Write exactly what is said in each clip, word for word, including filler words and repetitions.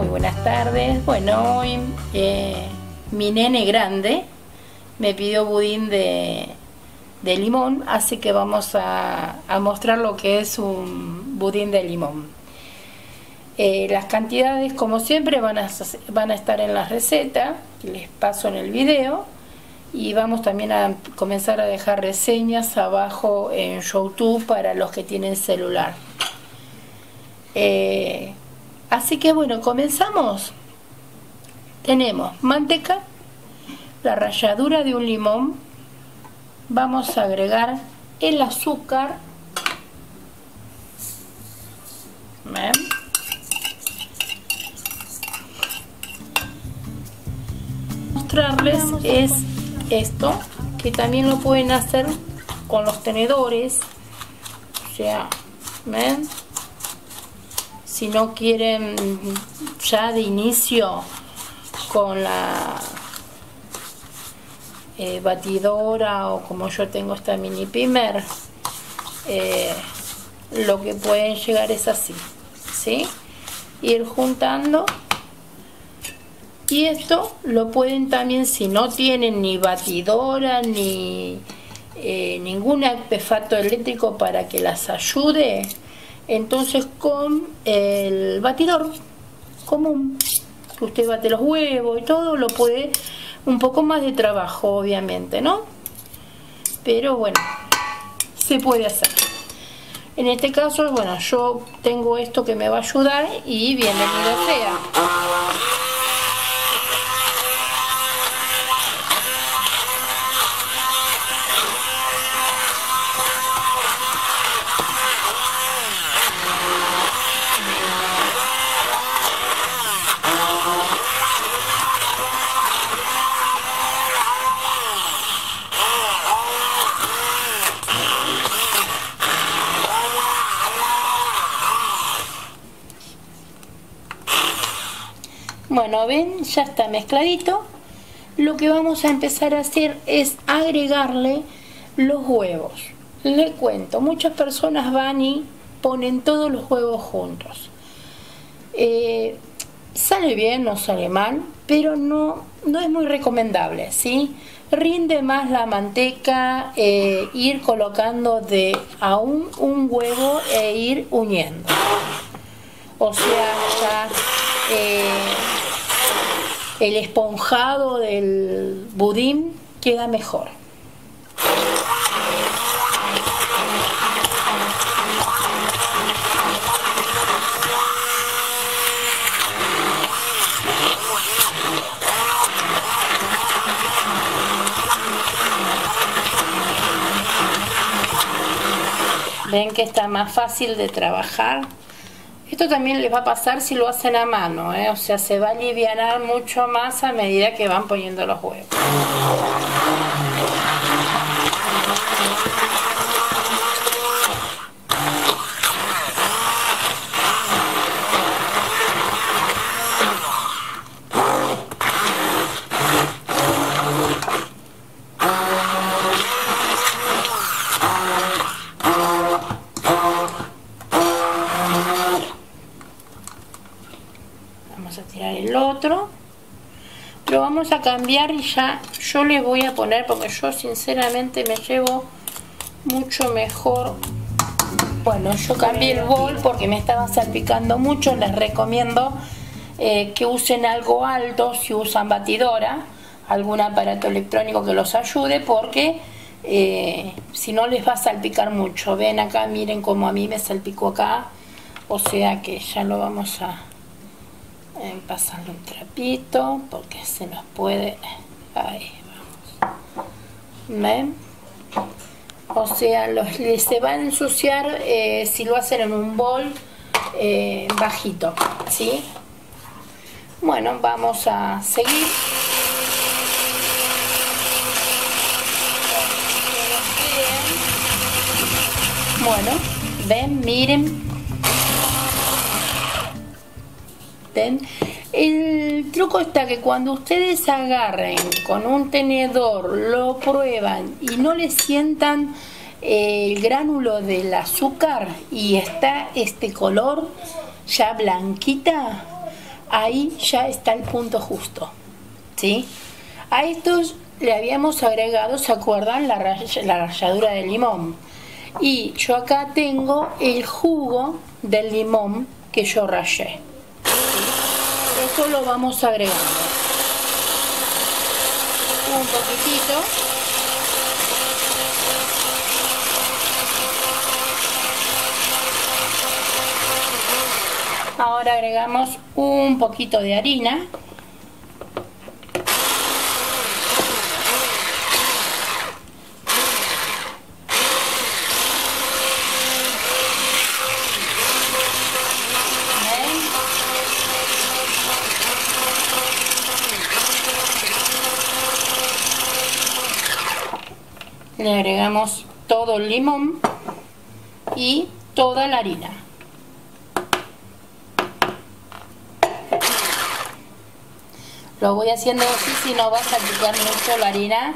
muy buenas tardes. Bueno, hoy eh, mi nene grande me pidió budín de, de limón, así que vamos a, a mostrar lo que es un budín de limón. Eh, las cantidades, como siempre, van a, van a estar en la receta, que les paso en el video, y vamos también a comenzar a dejar reseñas abajo en YouTube para los que tienen celular. Eh, así que bueno, comenzamos. Tenemos manteca, la ralladura de un limón, vamos a agregar el azúcar, ¿ven? Mostrarles es esto, que también lo pueden hacer con los tenedores, o sea, ¿ven? Si no quieren ya de inicio con la eh, batidora, o como yo tengo esta mini pimer, eh, lo que pueden llegar es así, ¿sí? Ir juntando. Y esto lo pueden también, si no tienen ni batidora ni eh, ningún artefacto eléctrico para que las ayude, entonces con el batidor común, que usted bate los huevos y todo, lo puede, un poco más de trabajo obviamente, ¿no? Pero bueno, se puede hacer. En este caso, bueno, yo tengo esto que me va a ayudar y bienvenido sea. Bueno, ven, ya está mezcladito. Lo que vamos a empezar a hacer es agregarle los huevos. Le cuento, muchas personas van y ponen todos los huevos juntos. Eh, sale bien, no sale mal, pero no, no es muy recomendable, ¿sí? Rinde más la manteca, eh, ir colocando de a un, un huevo e ir uniendo. O sea, ya eh, el esponjado del budín queda mejor. Ven que está más fácil de trabajar. Esto también les va a pasar si lo hacen a mano, ¿eh? O sea, se va a alivianar mucho más a medida que van poniendo los huevos. Vamos a tirar el otro, lo vamos a cambiar y ya yo le voy a poner, porque yo sinceramente me llevo mucho mejor. Bueno, yo cambié el bol porque me estaba salpicando mucho. Les recomiendo eh, que usen algo alto si usan batidora, algún aparato electrónico que los ayude, porque eh, si no les va a salpicar mucho. Ven acá, miren cómo a mí me salpicó acá, o sea que ya lo vamos a pasarle un trapito porque se nos puede, ahí vamos, ¿ven? O sea, los, se va a ensuciar eh, si lo hacen en un bol eh, bajito, ¿sí? Bueno, vamos a seguir. Bueno, ven, miren. ¿Ven? El truco está que cuando ustedes agarren con un tenedor, lo prueban y no le sientan el gránulo del azúcar y está este color ya blanquita, ahí ya está el punto justo, ¿sí? A estos le habíamos agregado, ¿se acuerdan? La, ray la ralladura de limón. Y yo acá tengo el jugo del limón que yo rallé. ¿Sí? Eso lo vamos agregando. Un poquitito. Ahora agregamos un poquito de harina. Le agregamos todo el limón y toda la harina. Lo voy haciendo así, si no vas a picar mucho la harina.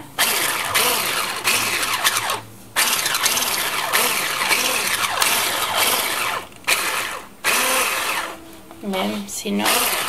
Bien, si no...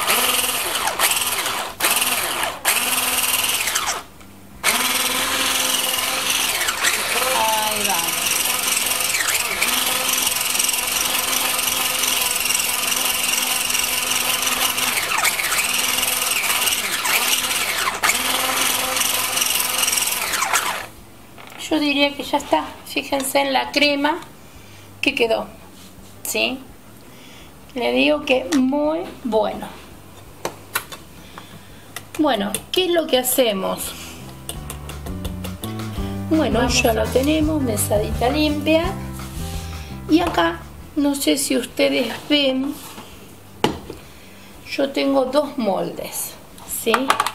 Yo diría que ya está. Fíjense en la crema que quedó, ¿sí? Le digo que muy bueno. Bueno, ¿qué es lo que hacemos? Bueno, Vamos ya a... lo tenemos, mesadita limpia. Y acá, no sé si ustedes ven, yo tengo dos moldes, ¿sí?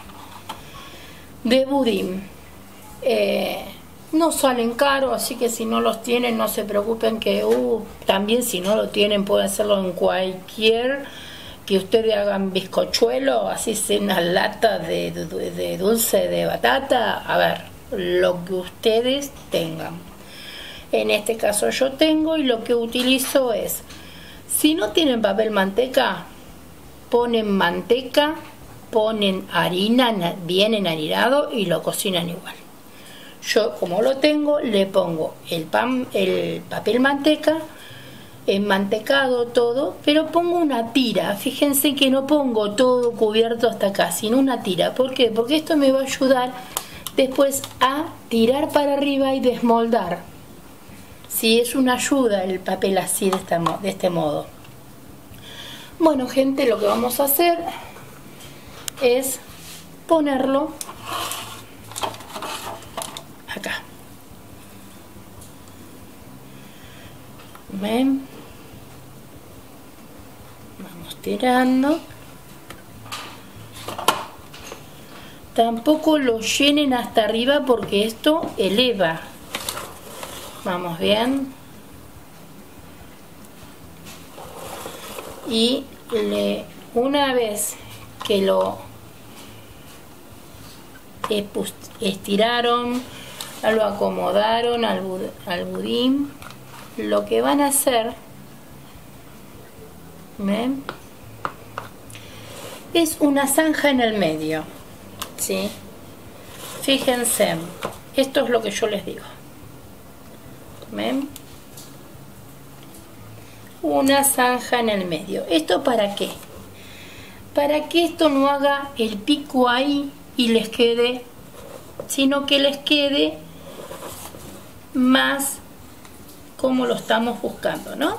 De budín. Eh, No salen caros, así que si no los tienen no se preocupen que uh, también si no lo tienen pueden hacerlo en cualquier que ustedes hagan bizcochuelo, así sea una lata de, de, de dulce de batata, a ver, lo que ustedes tengan. En este caso yo tengo y lo que utilizo es, si no tienen papel manteca, ponen manteca, ponen harina bien enharinado y lo cocinan igual. Yo, como lo tengo, le pongo el pan, el papel manteca, enmantecado todo, pero pongo una tira. Fíjense que no pongo todo cubierto hasta acá, sino una tira. ¿Por qué? Porque esto me va a ayudar después a tirar para arriba y desmoldar. Sí, es una ayuda el papel así, de, esta, de este modo. Bueno, gente, lo que vamos a hacer es ponerlo acá. ¿Ven? Vamos tirando. Tampoco lo llenen hasta arriba porque esto eleva. Vamos bien. Y le, una vez que lo estiraron, lo acomodaron al, bud al budín, lo que van a hacer, ¿ven? Es una zanja en el medio, ¿sí? Fíjense, esto es lo que yo les digo, ¿ven? Una zanja en el medio. ¿Esto para qué? Para que esto no haga el pico ahí y les quede, sino que les quede más como lo estamos buscando, ¿no?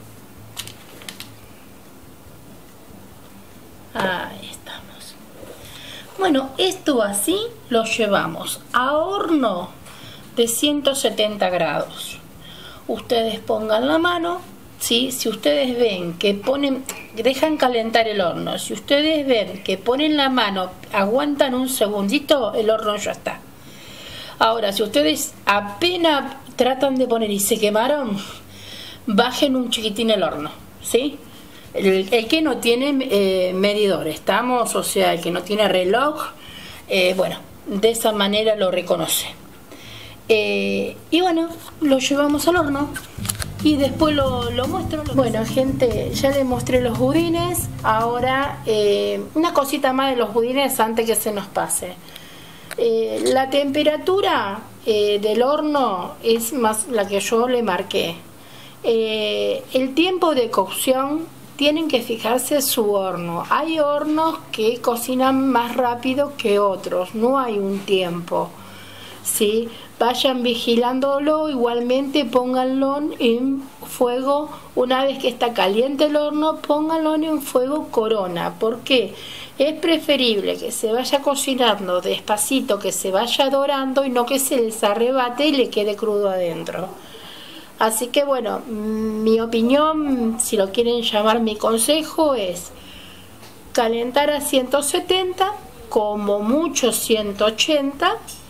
Ahí estamos. Bueno, esto así lo llevamos a horno de ciento setenta grados. Ustedes pongan la mano, ¿sí? Si ustedes ven que ponen, dejan calentar el horno, si ustedes ven que ponen la mano, aguantan un segundito, el horno ya está. Ahora, si ustedes apenas tratan de poner y se quemaron, bajen un chiquitín el horno, ¿sí? El, el que no tiene eh, medidor, estamos, o sea, el que no tiene reloj, eh, bueno, de esa manera lo reconoce. Eh, y bueno, lo llevamos al horno. y después lo, lo muestro. Lo bueno, gente, ya les mostré los budines. Ahora eh, una cosita más de los budines antes que se nos pase. Eh, la temperatura eh, del horno es más la que yo le marqué. Eh, el tiempo de cocción tienen que fijarse su horno. Hay hornos que cocinan más rápido que otros, no hay un tiempo, ¿sí? Vayan vigilándolo, igualmente pónganlo en fuego. Una vez que está caliente el horno, pónganlo en fuego corona. ¿Por qué? Es preferible que se vaya cocinando despacito, que se vaya dorando y no que se les arrebate y le quede crudo adentro. Así que bueno, mi opinión, si lo quieren llamar mi consejo, es calentar a ciento setenta, como mucho ciento ochenta,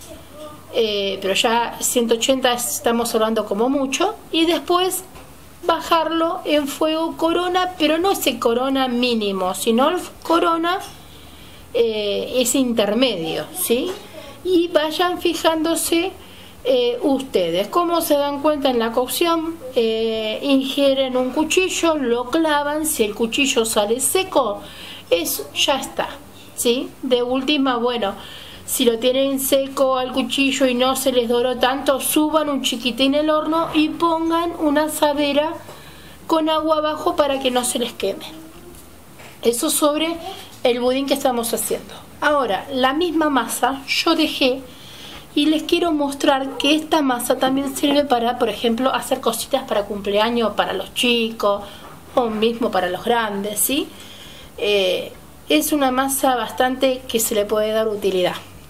eh, pero ya ciento ochenta estamos hablando como mucho, y después bajarlo en fuego corona, pero no ese corona mínimo, sino el corona eh, ese intermedio, ¿sí? Y vayan fijándose eh, ustedes. ¿Cómo se dan cuenta en la cocción? Eh, ingieren un cuchillo, lo clavan, si el cuchillo sale seco, eso ya está, ¿sí? De última, bueno, si lo tienen seco al cuchillo y no se les doró tanto, suban un chiquitín el horno y pongan una asadera con agua abajo para que no se les queme. Eso sobre el budín que estamos haciendo. Ahora, la misma masa yo dejé y les quiero mostrar que esta masa también sirve para, por ejemplo, hacer cositas para cumpleaños para los chicos o mismo para los grandes, ¿sí? Eh, es una masa bastante que se le puede dar utilidad.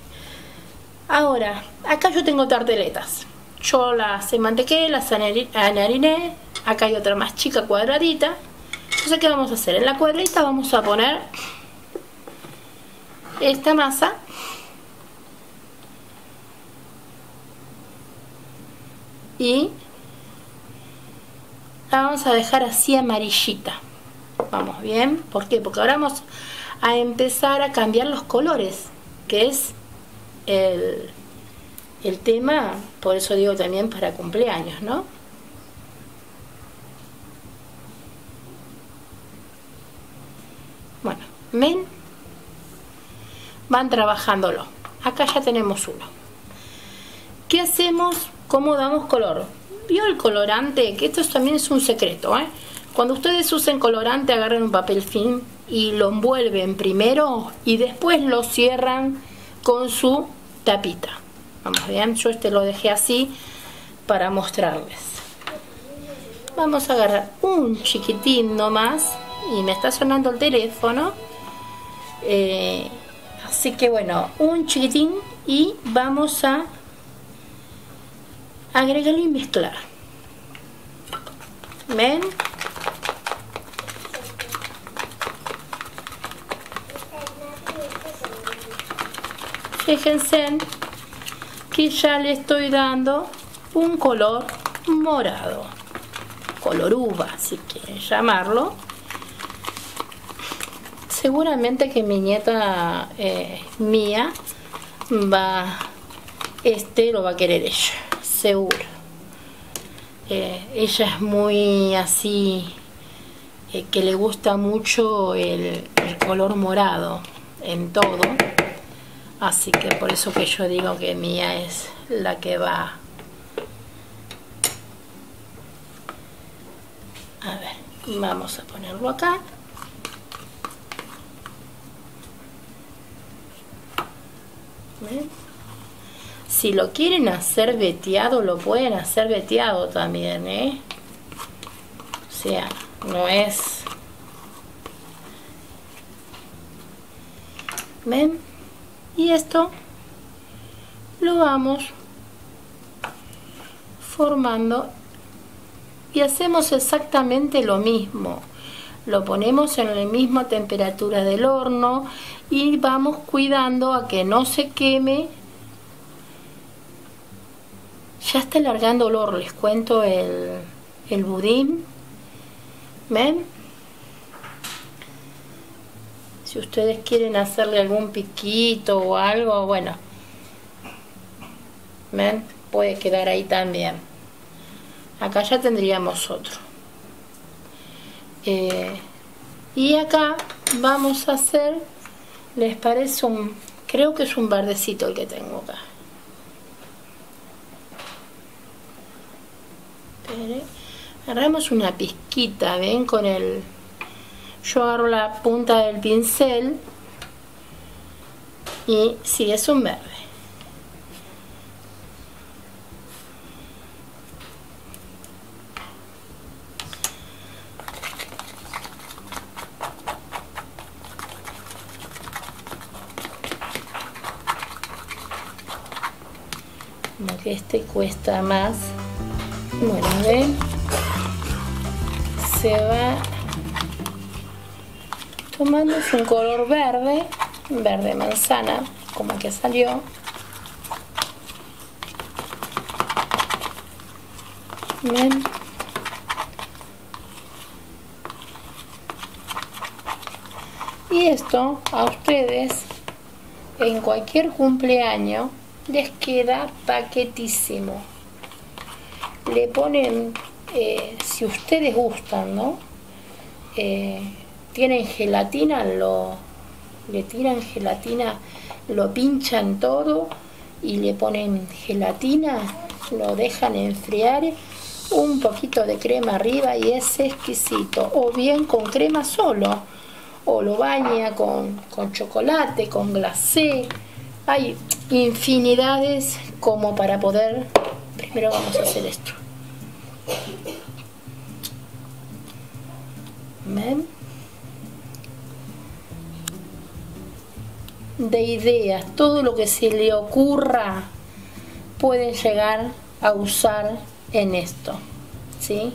Ahora, acá yo tengo tarteletas. Yo las enmantequé, las enhariné. Acá hay otra más chica cuadradita. Entonces, ¿qué vamos a hacer? En la cuadradita vamos a poner esta masa. Y la vamos a dejar así amarillita. Vamos bien. ¿Por qué? Porque ahora vamos a empezar a cambiar los colores, que es el, el tema, por eso digo también para cumpleaños, ¿no? Bueno, ven, van trabajándolo. Acá ya tenemos uno. ¿Qué hacemos? ¿Cómo damos color? ¿Vio el colorante? Que esto también es un secreto, ¿eh? Cuando ustedes usen colorante, agarran un papel film y lo envuelven primero y después lo cierran con su tapita. Vamos bien, yo este lo dejé así para mostrarles. Vamos a agarrar un chiquitín nomás y me está sonando el teléfono. Eh, así que bueno, un chiquitín y vamos a agregarlo y mezclar. ¿Ven? Fíjense que ya le estoy dando un color morado, color uva si quieren llamarlo. Seguramente que mi nieta eh, mía va, este lo va a querer ella, seguro. Eh, ella es muy así, eh, que le gusta mucho el, el color morado en todo. Así que por eso que yo digo que mía es la que va. A ver, vamos a ponerlo acá. ¿Ven? Si lo quieren hacer veteado, lo pueden hacer veteado también, ¿eh? O sea, no es... ¿Ven? Y esto lo vamos formando y hacemos exactamente lo mismo. Lo ponemos en la misma temperatura del horno y vamos cuidando a que no se queme. Ya está largando olor, les cuento el, el budín. ¿Ven? Si ustedes quieren hacerle algún piquito o algo, bueno, ¿ven? Puede quedar ahí también. acá ya tendríamos otro. Eh, y acá vamos a hacer, les parece un, creo que es un verdecito el que tengo acá. Espere. Agarramos una pizquita, ven, con el, yo agarro la punta del pincel y sí, es un verde. Como que este cuesta más. Bueno, ven, se va tomando un color verde, verde manzana, como que salió. Ven. Y esto a ustedes en cualquier cumpleaños les queda paquetísimo. Le ponen, eh, si ustedes gustan, ¿no? Eh, tienen gelatina, lo, le tiran gelatina, lo pinchan todo y le ponen gelatina, lo dejan enfriar, un poquito de crema arriba y es exquisito. O bien con crema solo, o lo baña con, con chocolate, con glacé. Hay infinidades como para poder. Primero vamos a hacer esto. ¿Ven? De ideas, todo lo que se le ocurra pueden llegar a usar en esto, ¿sí?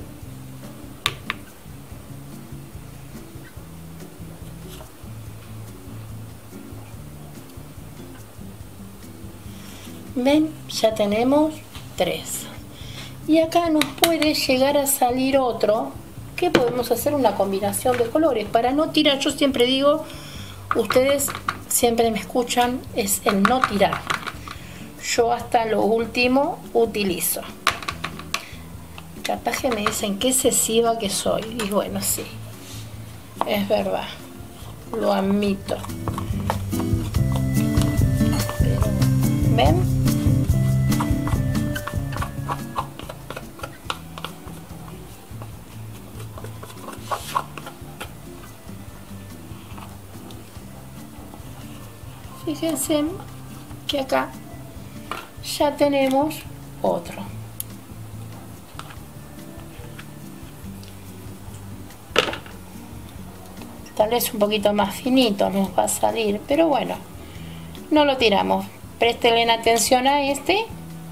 ¿Ven? Ya tenemos tres. Y acá nos puede llegar a salir otro, que podemos hacer una combinación de colores. Para no tirar, yo siempre digo, ustedes siempre me escuchan, es el no tirar. Yo hasta lo último utilizo. Capaz que me dicen qué excesiva que soy. Y bueno, sí, es verdad, lo admito. Pero, ¿ven? Fíjense que acá ya tenemos otro. Tal vez un poquito más finito nos va a salir, pero bueno, no lo tiramos. Presten atención a este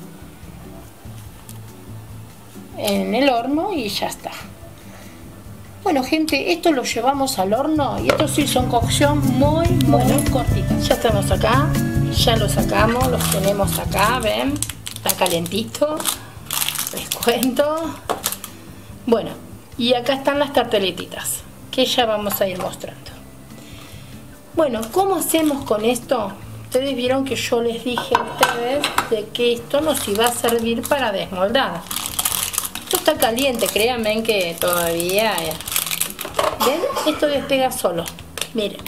en el horno y ya está. Bueno, gente, esto lo llevamos al horno y estos sí son cocción muy, muy bueno, cortitas. Ya estamos acá, ya lo sacamos, los tenemos acá, ven, está calentito, les cuento. Bueno, y acá están las tarteletitas que ya vamos a ir mostrando. Bueno, ¿cómo hacemos con esto? Ustedes vieron que yo les dije a ustedes de que esto nos iba a servir para desmoldar. Esto está caliente, créanme que todavía... Eh. ¿Ven? Esto despega solo. Miren.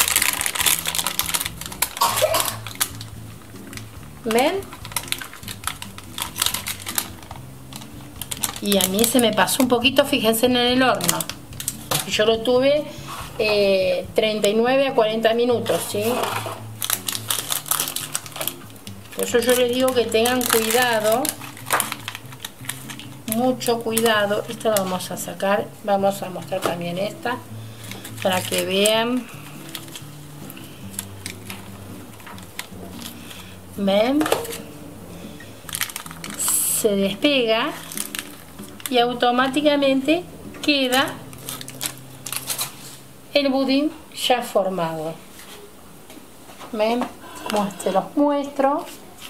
¿Ven? Y a mí se me pasó un poquito, fíjense, en el horno. Yo lo tuve eh, treinta y nueve a cuarenta minutos, ¿sí? Por eso yo les digo que tengan cuidado. Mucho cuidado. Esta la vamos a sacar, vamos a mostrar también esta para que vean. ¿Ven? Se despega y automáticamente queda el budín ya formado. ¿Ven? Se los muestro.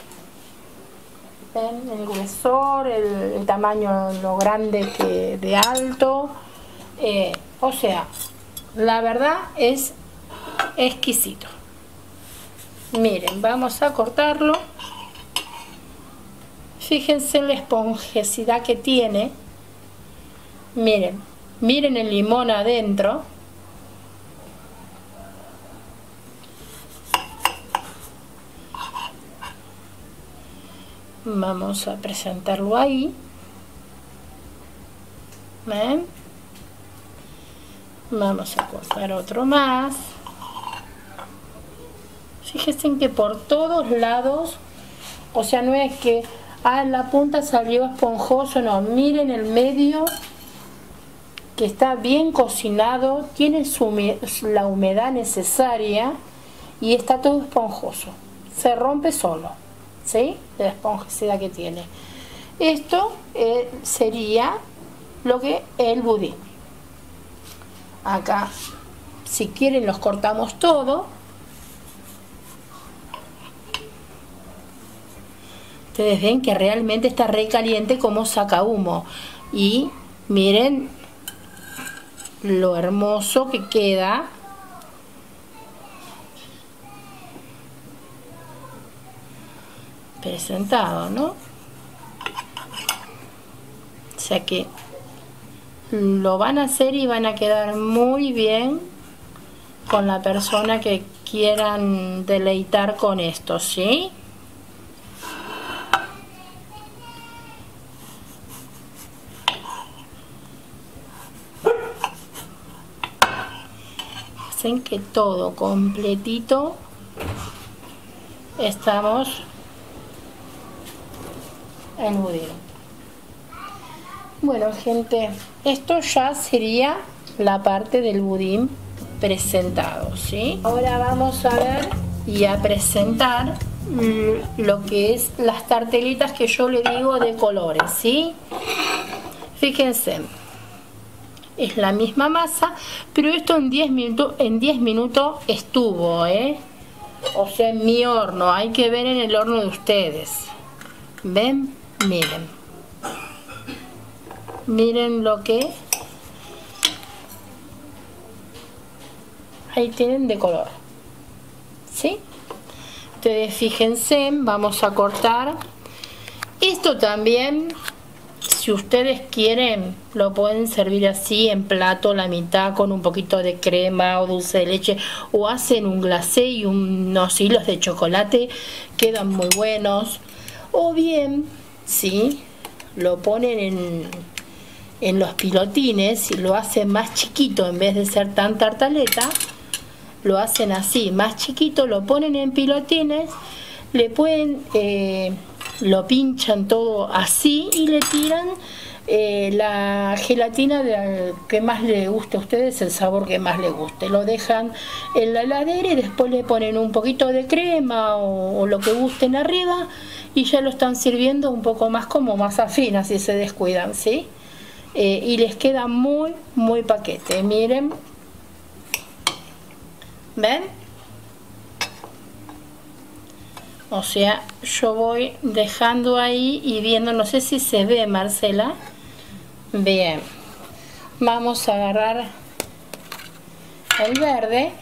¿Ven? El gruesor, el, el tamaño, lo grande que de alto, eh, o sea, la verdad es exquisito. Miren, vamos a cortarlo. Fíjense la esponjosidad que tiene, Miren, miren el limón adentro. Vamos a presentarlo ahí. ¿Ven? Vamos a cortar otro más. Fíjense que por todos lados, o sea, no es que ah, en la punta salió esponjoso, no, miren el medio que está bien cocinado, tiene su, la humedad necesaria y está todo esponjoso, se rompe solo, ¿sí? De la esponjosidad que tiene. Esto eh, sería lo que el budín. Acá, si quieren, los cortamos todo. Ustedes ven que realmente está re caliente como saca humo. Y miren lo hermoso que queda. Presentado, ¿no? O sea que lo van a hacer y van a quedar muy bien con la persona que quieran deleitar con esto, ¿sí? Hacen que todo completito estamos en budín. Bueno, gente, esto ya sería la parte del budín presentado, ¿sí? Ahora vamos a ver y a presentar lo que es las tartelitas que yo le digo de colores, ¿sí? Fíjense, es la misma masa, pero esto en diez minutos, en diez minutos estuvo, ¿eh? O sea, en mi horno, hay que ver en el horno de ustedes. ¿Ven? Miren. Miren lo que ahí tienen de color, ¿sí? Ustedes fíjense, vamos a cortar esto también. Si ustedes quieren, lo pueden servir así en plato, la mitad con un poquito de crema o dulce de leche, o hacen un glacé y unos hilos de chocolate, quedan muy buenos. O bien, sí, lo ponen en en los pilotines y lo hacen más chiquito, en vez de ser tan tartaleta, lo hacen así, más chiquito, lo ponen en pilotines, le pueden, eh, lo pinchan todo así y le tiran eh, la gelatina de, que más le guste a ustedes, el sabor que más les guste. Lo dejan en la heladera y después le ponen un poquito de crema o, o lo que gusten arriba y ya lo están sirviendo un poco más como masa fina si se descuidan, ¿sí? Eh, y les queda muy muy paquete, miren, ¿ven? O sea, yo voy dejando ahí y viendo, no sé si se ve, Marcela. Bien, vamos a agarrar el verde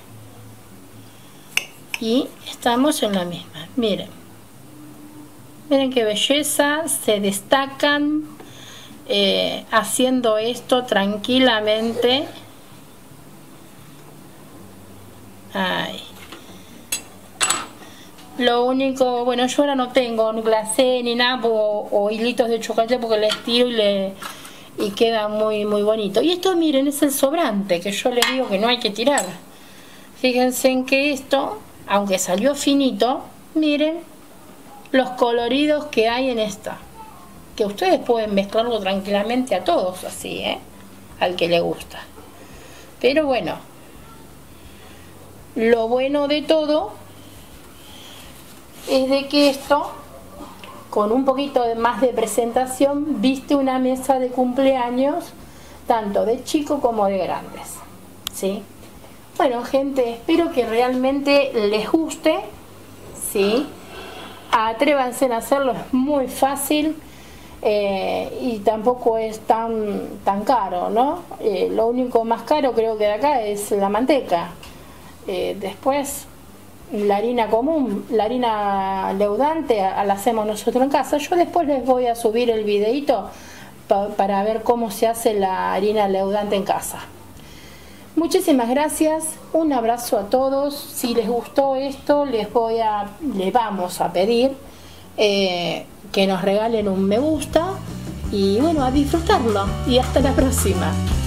y estamos en la misma, miren, miren qué belleza, se destacan. Eh, haciendo esto tranquilamente. Ay. Lo único, bueno, yo ahora no tengo ni glacé ni nada o, o hilitos de chocolate porque les tiro y le y queda muy muy bonito. Y esto, miren, es el sobrante que yo les digo que no hay que tirar. Fíjense en que esto, aunque salió finito, miren los coloridos que hay en esta. Que ustedes pueden mezclarlo tranquilamente a todos así, ¿eh? Al que le gusta. Pero bueno, lo bueno de todo es de que esto, con un poquito de más de presentación, viste una mesa de cumpleaños, tanto de chicos como de grandes, ¿sí? Bueno, gente, espero que realmente les guste, ¿sí? Atrévanse a hacerlo, es muy fácil. Eh, y tampoco es tan tan caro, ¿no? Eh, lo único más caro creo que de acá es la manteca. Eh, después la harina común, la harina leudante la hacemos nosotros en casa. Yo después les voy a subir el videito pa, para ver cómo se hace la harina leudante en casa. Muchísimas gracias, un abrazo a todos. Si les gustó esto, les voy a, les vamos a pedir eh, que nos regalen un me gusta y bueno, a disfrutarlo y hasta la próxima.